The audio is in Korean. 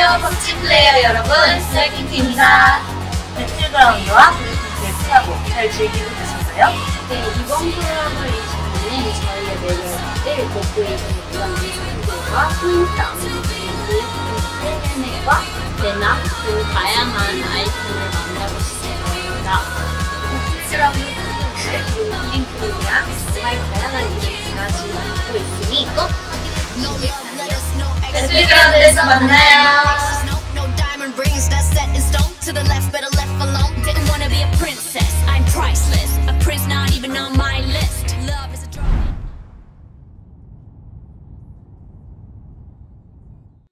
안녕하세요, 펍지 플레이어 여러분, 슬래킹입니다. 배틀그라운드와 블랙핑크의 스타고 잘 즐기고 계신가요? 네, 이번 프로그램을 이시는 저희의 매력을 목도해주는 분들과 포인트 안무들, 블랙핑크, 대낙 그리고 다양한 아이템을 만나보실 겁니다. 배틀그라운드 그리고 블링크를 위한 정말 다양한 이벤트가 진행되고 있으니 꼭 배틀그라운드에서 만나요. No diamond rings, that's set in stone. To the left, better left.